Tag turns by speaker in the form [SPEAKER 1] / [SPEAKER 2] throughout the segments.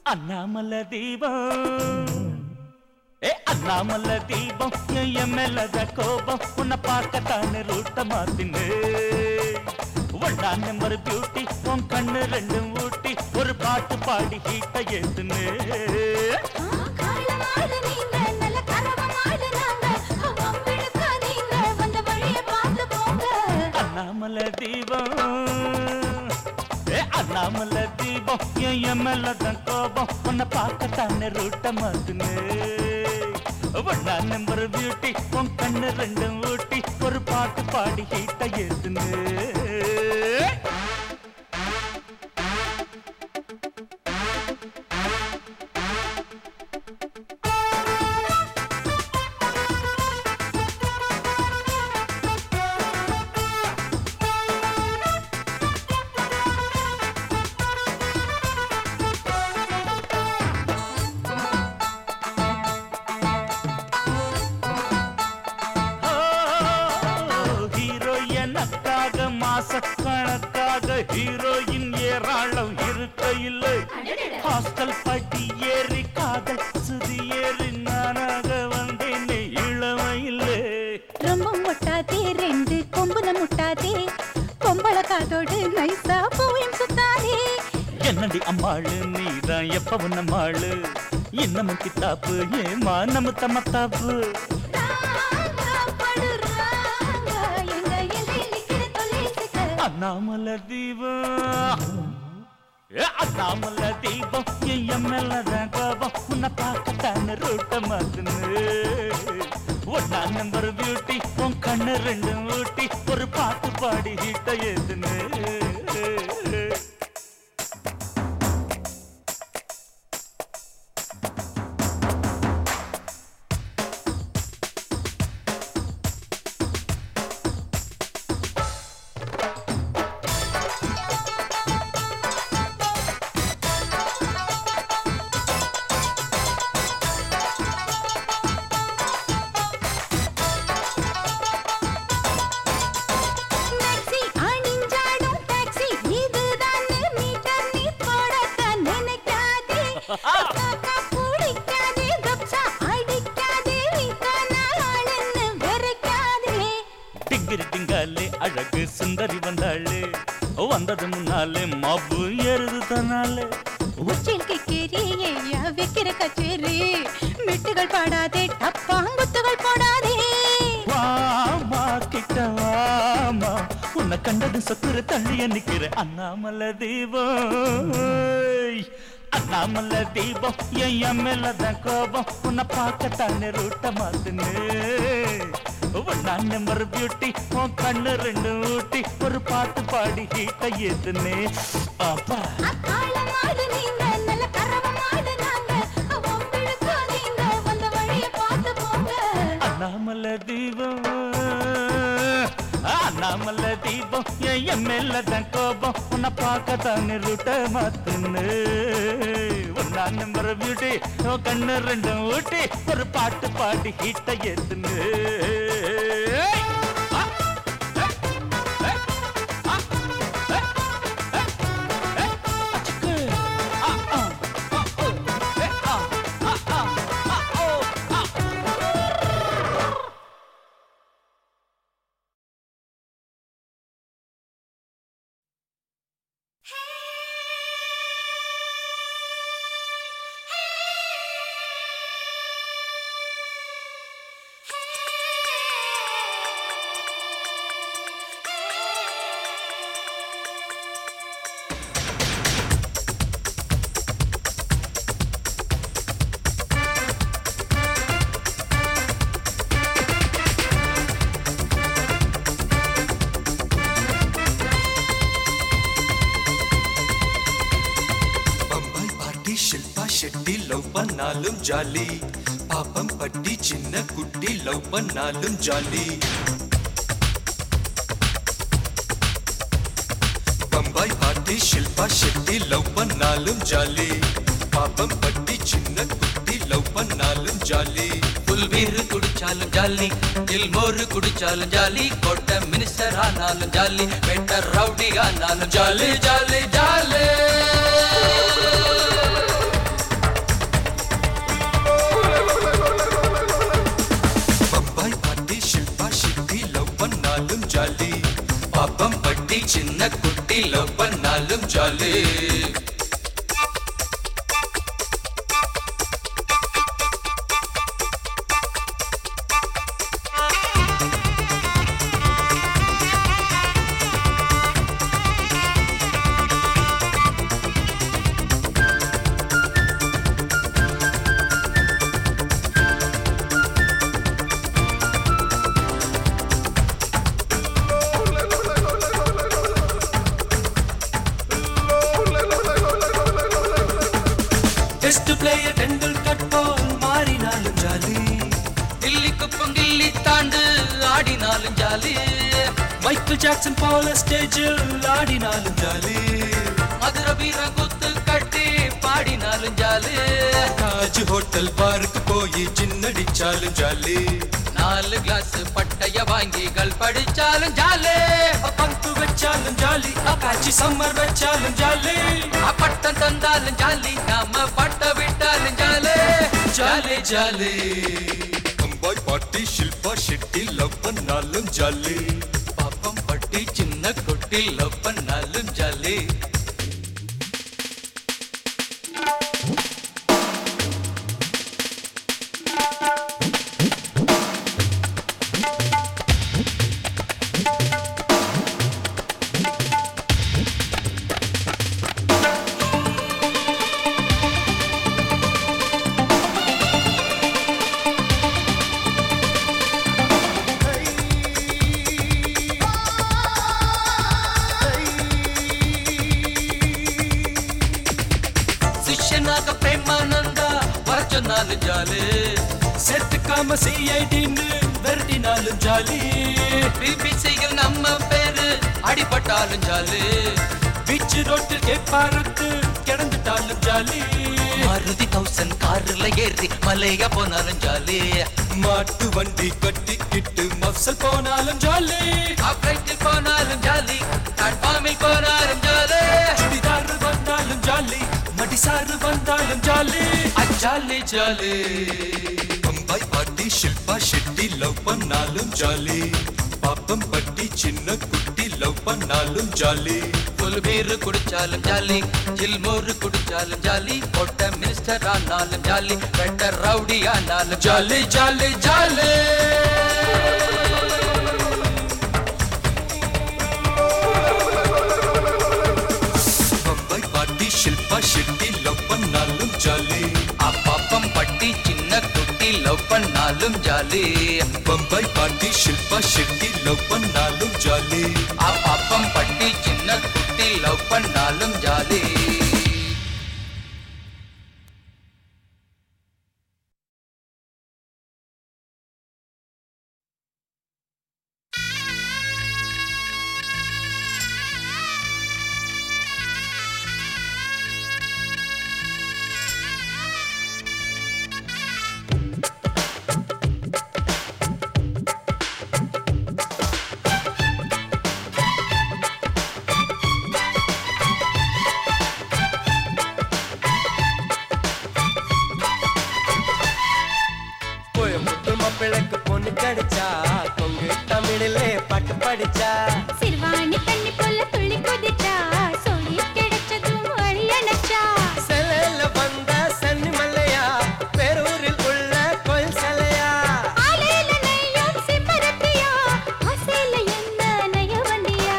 [SPEAKER 1] அண்ணாமலை தீபம் அண்ணாமலை தீபம் என் மேலத கோபம் உன்னை பார்க்கத்தானே ரூட்ட மாத்தினு ஒன்னாம் நம்பர் பியூட்டி உன் கண்ணு ரெண்டும் ஊட்டி ஒரு பாட்டு பாடி ஹீட்ட ஏத்துனு அண்ணாமலை தீபம் அண்ணாமலை தீபம் என் மேலதான் கோபம் உன்னை பார்க்கத்தானே ரூட்ட மாத்துனு ஒன்னாம் நம்பர் பியூட்டி உன் கண்ணு ரெண்டும் ஊட்டி ஒரு பாட்டு பாடி ஹீட்ட ஏத்துனு மாசக்கணக்காக ஹீரோயின் ஏராளம் இருக்க இல்லை ஹாஸ்டல் பட்டி ஏறி காதல் சுதி ஏறி நானாக வந்தேன் இளமையில்லை
[SPEAKER 2] ரொம்ப முட்டாதே ரெண்டு கொம்புல முட்டாதே பொம்பளை காதோடு நைசா போயும் சுத்தாதே
[SPEAKER 1] என்னடி அம்மாளு நீதான் எப்பவும் நம்மாளு இன்னமும் கித்தாப்பு ஏமா நம்ம தம்மத்தாப்பு அண்ணாமலை தீபம் அண்ணாமலை தீபம் என் மேலதான் கோபம் உன்னை பார்க்கத்தானே ரூட்ட மாத்துனு ஒன்னாம் நம்பர் பியூட்டி உன் கண்ணு ரெண்டும் ஊட்டி ஒரு பாட்டு பாடி ஹீட்ட ஏத்துனு அழகு சுந்தரி வந்தாளே வந்தது முன்னாலே மாப்பு ஏறுது தன்னாலே
[SPEAKER 2] உச்சில் கேரியா வைக்கிற கச்சேரி மெட்டுகள் பாடாதே டப்பாங்குத்துகள் போடாதே
[SPEAKER 1] வாமா கிட்ட வாமா உன்னை கண்டது சொத்துற தள்ளிய நிக்கிற அண்ணாமலை தீபம் அண்ணாமலை தீபம் என் மேலதான் கோபம் உன்னை பார்க்கத்தானே ரூட்ட மாத்துனு ஒன்னாம் நம்பர் பியூட்டி உன் கண்ணு ரெண்டு ஊட்டி ஒரு பாட்டு பாடி ஹீட்ட ஏத்துனே பாப்பா அண்ணாமலை தீபம் அண்ணாமலை தீபம் என் மேலதான் கோபம் உன்னை பார்க்கத்தானே ரூட்ட மாத்துனு ஒன்னாம் நம்பர் பியூட்டி உன் கண்ணு ரெண்டும் ஊட்டி ஒரு பாட்டு பாடி ஹீட்ட ஏத்துனு
[SPEAKER 3] शेट्टी लव பண்ணாலும் ஜாலி பாப்பம் பட்டி சின்ன குட்டி லவ் பண்ணாலும் ஜாலி பம்பாய் பாட்டி ஷில்பா ஷெட்டி லவ் பண்ணாலும் ஜாலி பாப்பம் பட்டி சின்ன குட்டி லவ் பண்ணாலும் ஜாலி புல்வீரு குடிச்சாலும் ஜாலி இல்மோரு குடிச்சாலும் ஜாலி கோட்டை மினிஸ்டர் ஆனாலும் ஜாலி பெட்டர் ரவுடி ஆனாலும் ஜாலி ஜாலி ஜாலி சின்ன குட்டி லவ் பண்ணாலும் ஜாலி டெஸ்ட் பிளேயர் டெண்டுல்கர் போல் மாறினாலும் ஜாலி கில்லி குப்பம் கில்லி தாண்டு ஆடினாலும் ஜாலி மைக்கேல் ஜாக்சன் போல ஸ்டேஜில் ஆடினாலும் ஜாலி மதுர வீர குத்து கட்டி பாடினாலும் ஜாலி தாஜ் ஹோட்டல் பாருக்கு போய் சின்னடிச்சாலும் ஜாலி 4 கிளாஸ் பட்டைய வாங்கி கல் படிச்சாலும் ஜாலி பங்கு வச்சாலும் ஜாலி அக்காச்சி சம்மர் வச்சாலும் ஜாலி பட்டம் தந்தாலும் ஜாலி நாம பட்ட விட்டாலும் ஜாலி ஜாலி ஜாலி பம்பாய் பாட்டி ஷில்பா ஷெட்டி லவ் பண்ணாலும் ஜாலி பாப்பம் பட்டி சின்ன குட்டி லவ் பண்ணாலும் ஜாலி சிஷ்யனாக பிரேமானந்தா வர சொன்னாலும் ஜாலி செத்துக்காம சிஐடின்னு விரட்டினாலும் ஜாலி பிபிசியில் நம்ம பேரு அடிபட்டாலும் ஜாலி பீச் ரோட்டில் கேப்பாரத்து கிடந்துட்டாலும் ஜாலி மாருதி 1000 கார்ல ஏறி மலையா போனாலும் ஜாலி மாட்டு வண்டி கட்டிக்கிட்டு மப்சல் போனாலும் ஜாலி ஆப்ரைட்டில் போனாலும் ஜாலி பிளாட்ஃபார்மில் போனாலும் ஜாலி சுடிதார் வந்தாலும் ஜாலி மடிசாரு வந்தாலும் ஜாலி ஜாலி ஜாலி பம்பாய் பாட்டி ஷில்பா ஷெட்டி லவ் பண்ணாலும் ஜாலி பாப்பம் பட்டி சின்ன குட்டி லவ் பண்ணாலும் ஜாலி புல் பீர் குடிச்சாலும் ஜாலி ஜில்மோர் குடிச்சாலும் ஜாலி பொட்ட மினிஸ்டர் ஆனாலும் ஜாலி பெட்டர் ரவுடி ஆனாலும் ஜாலி ஜாலி ஜாலி பம்பாய் பாட்டி ஷில்பா ஷெட்டி லவ் பண்ணாலும் ஜாலி பாப்பம் பட்டி சின்ன குட்டி லவ் பண்ணாலும் ஜாலி பம்பாய் பாட்டி ஷில்பா ஷெட்டி லவ் பண்ணாலும் ஜாலி பாப்பம் பட்டி சின்ன குட்டி லவ் பண்ணாலும் ஜாலி
[SPEAKER 4] மாப்பிளைக்கு பொண்ணு கிடைச்சா கொங்கு தமிழிலே பாட்டு படிச்சா
[SPEAKER 2] சிறுவாணி தண்ணி போல துள்ளி குதிச்சா சொல்லி கிடைச்சதும் வழி அணைச்சா
[SPEAKER 4] செலையில வந்த சன்னி மல்லையா பேரூரில் உள்ள கோயில் சிலையா
[SPEAKER 2] ஆலையில நெய்யும் சிம்பரத்தியா ஆசையில என்ன நெய்ய வண்டியா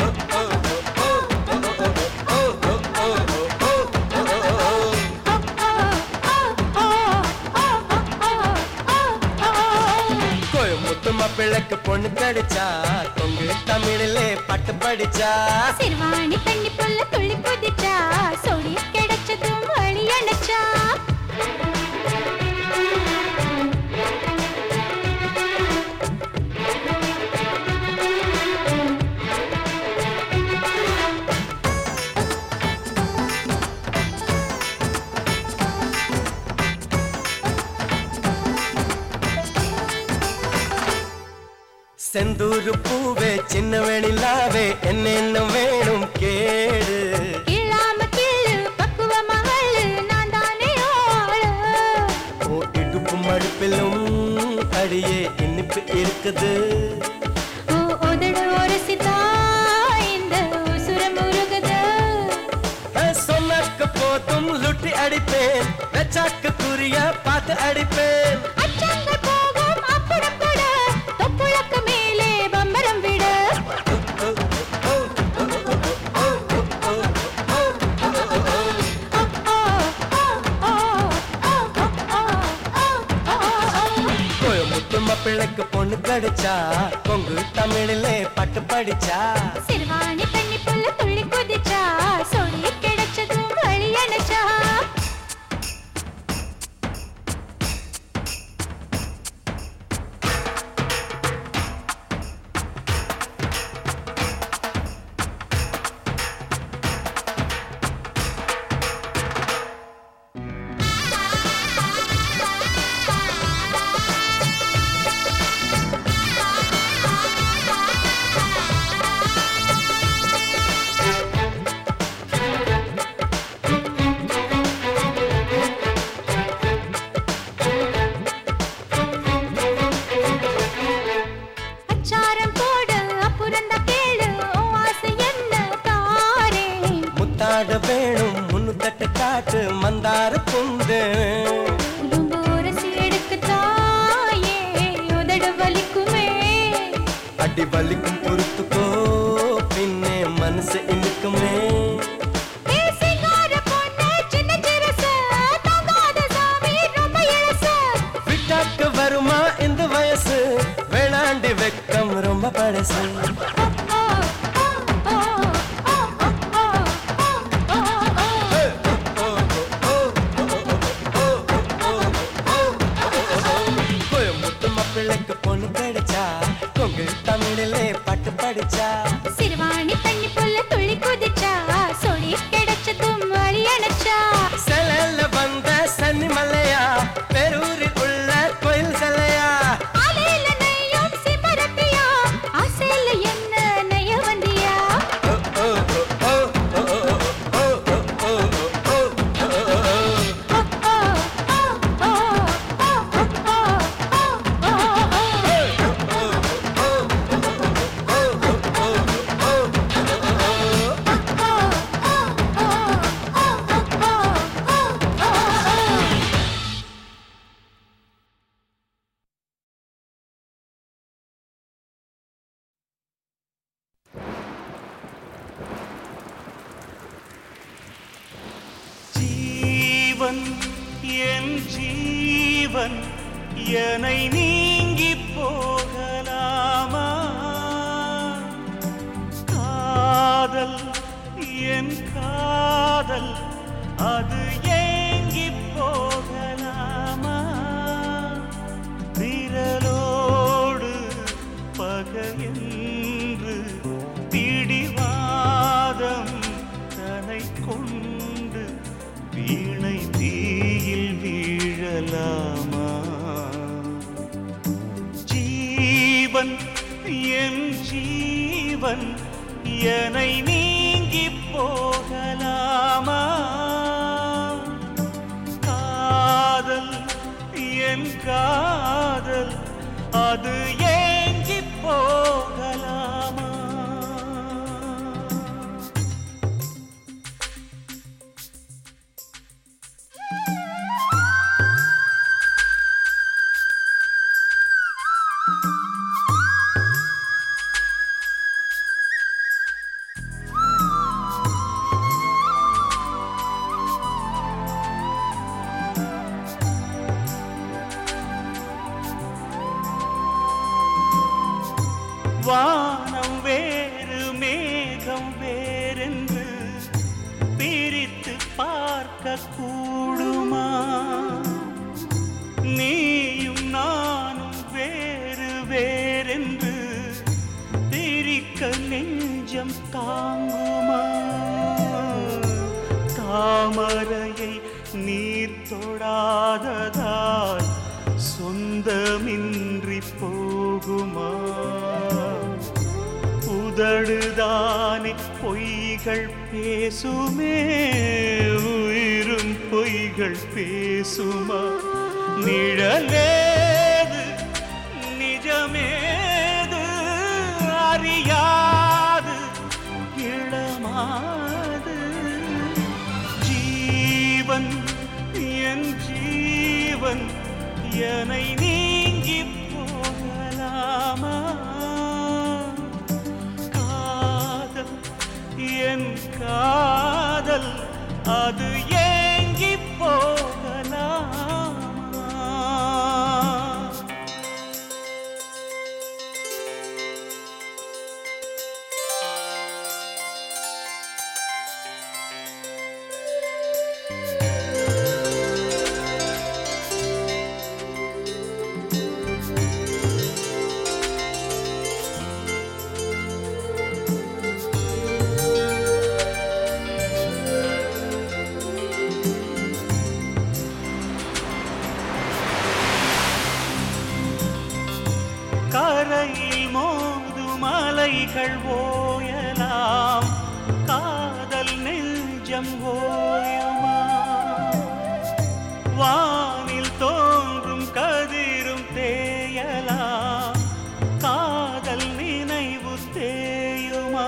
[SPEAKER 4] கோயம்புத்தூர் மாப்பிளைக்கு பொண்ணு கிடைச்சா கொங்கு தமிழிலே பாட்டு படிச்சா
[SPEAKER 2] சிறுவாணி தண்ணி போல துள்ளி குதிச்சா சொல்லி கிடைச்சதும் வழி அணைச்சா
[SPEAKER 4] செந்தூரு பூவே சின்ன வெணிலாவே என்னென்ன வேணும் கேடு
[SPEAKER 2] இல்லாம கீழு பக்குவ மகளு நான் தானே ஆளு
[SPEAKER 4] ஓ இடுப்பு மடுப்பிலும் அடியே இனிப்பு இருக்குது
[SPEAKER 2] ஓ உதடு ஒரு சிதா இந்த
[SPEAKER 4] வைப்பேன், வெச்சாக்கு குறிய பார்த்து அடிப்பேன்.
[SPEAKER 2] அச்சங்கள் போகும் அப்புறம் கூட தொப்புளுக்கு மேலே பம்பரம் விட.
[SPEAKER 4] கோயமுத்து பிள்ளைக்கு பொண்ணு கிடைச்சா, கொங்கு தமிழிலே பட்டு படிச்சா.
[SPEAKER 2] சிறுவாணி தண்ணி புல்ல துள்ளி குதிச்சா, சொடி கிடைச்சதும் வழி அணைச்சா. அச்சாரம் போடு அப்புறந்த கேளு, ஆசை என்ன தாரே.
[SPEAKER 4] முத்தாட வேணும் முன்னுத்தட்டு காட்டு மந்தார புந்து.
[SPEAKER 2] உடும்பு உரசி எடுக்க தாயே, உதடு வலிக்குமே.
[SPEAKER 4] அடி வலிக்கும் பொறுத்துக்கோ, பின்னே மனசு இனிக்குமே.
[SPEAKER 2] பேசிக்கார பொண்ணு சின்ன சிறுசு, தாங்காத சாமி ரொம்ப இளசு.
[SPEAKER 4] விட்டாக்கு வருமா இந்த வயசு, வேளாண்டி வெக்கம் ரொம்ப பழசு. கோயமுத்து பிள்ளைக்கு பொண்ணு கிடைச்சா, கொங்கு தமிழிலே பட்டு படிச்சா.
[SPEAKER 2] சிறுவாணி தண்ணி புல்ல துள்ளி குதிச்சா, சொடி கிடைச்சதும் வழி அணைச்சா.
[SPEAKER 4] செலல வந்த சன்னி மல்லையா, பெரூரில் உள்ள கோயில் சிலையா.
[SPEAKER 2] ஆலையில நெய்யும் சிபரத்தியா, ஆசையில என்ன நெய்ய வந்தியா.
[SPEAKER 1] ஜீவன் என் ஜீவன் என்னை நீங்கி போகலாமா? காதல் என் காதல் அது ஏங்கி போகலாமா? விரலோடு பகையென்று பிடிவாதம் தனை கொண்டு வீணை தீயில் வீழலாமா? ஜீவன் என் ஜீவன் என்னை நீங்கி போகலாமா? காதல் என் காதல் அது ஏங்கி போகலாமா? வானம் வேறு மேகம் வேறென்று பிரித்து பார்க்க கூடுமா? நீயும் நானும் வேறு வேறென்று பிரிக்க நெஞ்சம் தாங்குமா? தாமரையை நீர் தொடாததால் சொந்தமின்றி போகுமா? உதடுதானே பொய்கள் பேசுமே, உயிரும் பொய்கள் பேசுமா? நிழலேது நிஜமேது அறியாது இளமாது. ஜீவன் என்னை நீங்கி போகலாமா காதல் என் காதல் அது ஏங்கி போகலாமா கரையில் மோதும் அலைகள் ஓயலாம் காதல் நெஞ்சம் ஓயுமா வானில் தோன்றும் கதிரும் தேயலாம் காதல் நினைவு தேயுமா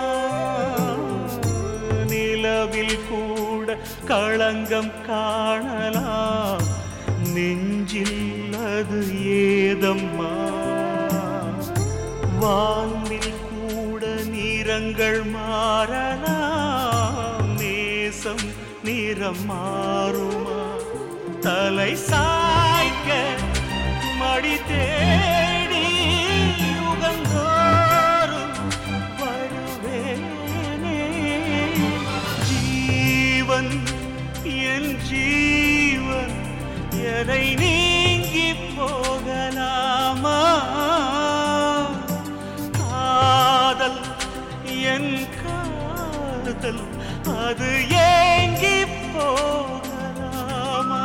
[SPEAKER 1] நிலவில் கூட களங்கம் காணலாம் நெஞ்சில் அது ஏதம்மா வானில் கூட நிறங்கள் மாறலாம் நேசம் நிறம் மாறுமா தலை சாய்க்க மடி தேடி உகந்தோறும் வருவேனே ஜீவன் என் ஜீவன் எதை நீங்கி போகலாமா காதல் என் காதல் அது ஏங்கி போகலாமா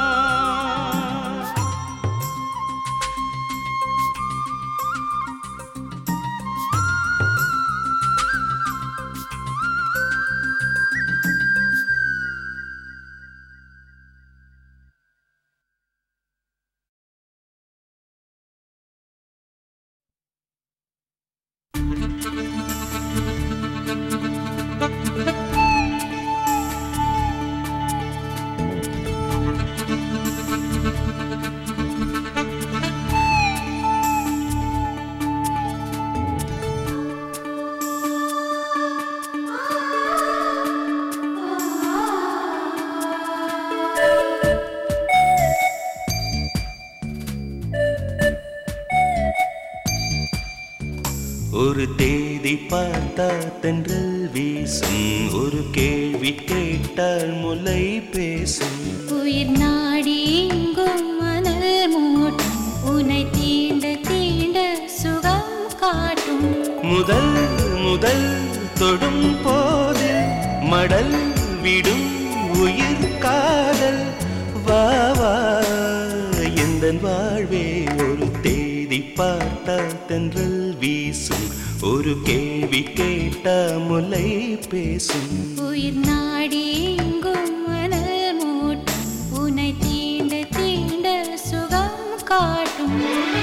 [SPEAKER 1] ஒரு தேதி பார்த்தா தென்றல் வீசும் ஒரு கேள்வி கேட்டால் முலை பேசும்
[SPEAKER 2] உயிர் நாடி எங்கும் மணல் மூட்டும் உன்னை தீண்ட தீண்ட சுகம் காட்டும்
[SPEAKER 1] முதல் முதல் தொடும் போது மடல் விடும் உயிர் காதல் வா வா எந்தன் வாழ்வே ஒரு தேதி பார்த்தா தென்றல் வீசும் ஒரு கேள்வி கேட்டா முலை பேசும்
[SPEAKER 2] உயிர் நாடி எங்கும் மணல் மூட்டும் உன்னை தீண்ட தீண்ட சுகம் காட்டும்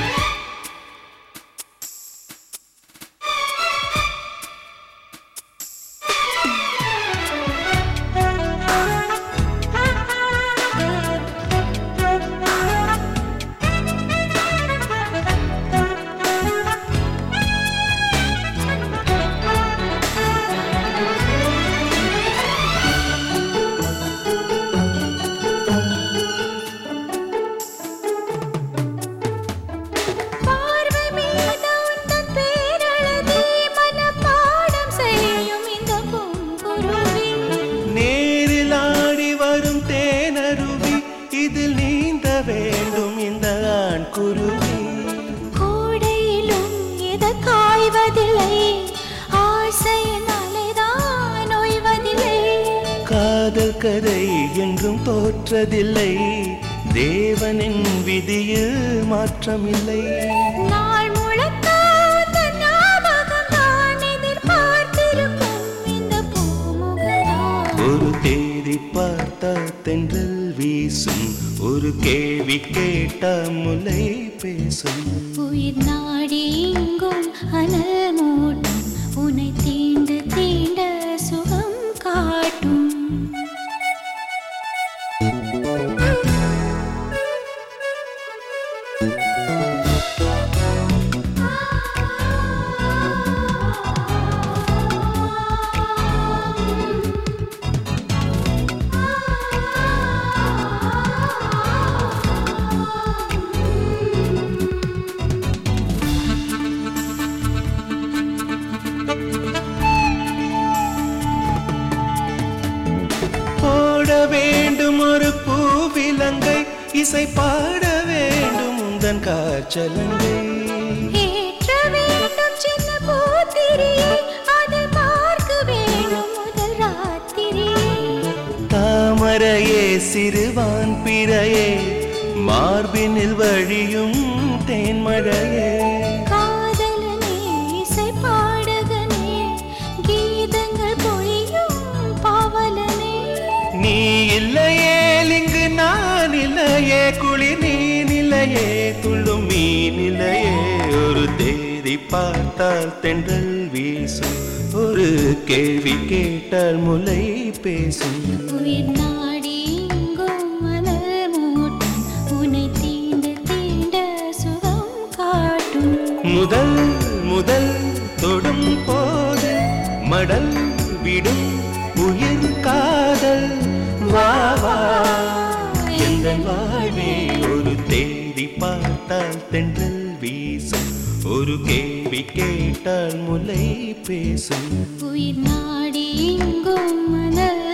[SPEAKER 1] காதல் கதை என்றும் தோற்றதில்லை தேவனின் விதியில் மாற்றமில்லை
[SPEAKER 2] நாள் முழுக்க ஞாபகம் தான் எதிர்பார்த்திருக்கும் இந்த பூமுகதான்
[SPEAKER 1] ஒரு தேதி பார்த்தா தென்றல் வீசும் ஒரு கேள்வி கேட்டா முலை பேசும்
[SPEAKER 2] உயிர் நாடி எங்கும் அனல் மூட்டும் உன்னை தீண்ட தீண்ட சுகம் காட்டும்
[SPEAKER 4] இசை பாட வேண்டும் உந்தன் காற்றலங்கை.
[SPEAKER 2] ஏற்ற வேண்டும் சின்ன பூத்திரியை, அதை பார்க்க வேண்டும் முதல் ராத்திரியை.
[SPEAKER 4] தாமரையே சிறுவான் பிறையே, மார்பினில் வழியும் தேன்மழையே.
[SPEAKER 2] காதலனே இசை பாடகனே, கீதங்கள் பொழியும் பாவலனே.
[SPEAKER 4] நீ இல்லையே இங்கு நான் இல்லையே, குளிர் நீ நிலையே துள்ளும் மீன் இல்லையே. ஒரு தேதி பார்த்தால் தென்றல் வீசும், ஒரு கேள்வி கேட்டால் முலை பேசும்.
[SPEAKER 2] உயிர் நாடி எங்கும் மணல் மூட்டும், உன்னை தீண்ட தீண்ட சுகம் காட்டும்.
[SPEAKER 4] முதல் முதல் தொடும் போது மடல் விடும் உயிர் காதல். வா வா எந்த வாழ்வே, ஒரு தேடி பார்த்தால் தென்றல் வீசும், ஒரு கேள்வி கேட்டால் முலை பேசும்.
[SPEAKER 2] உயிர் நாடி எங்கும் மணல்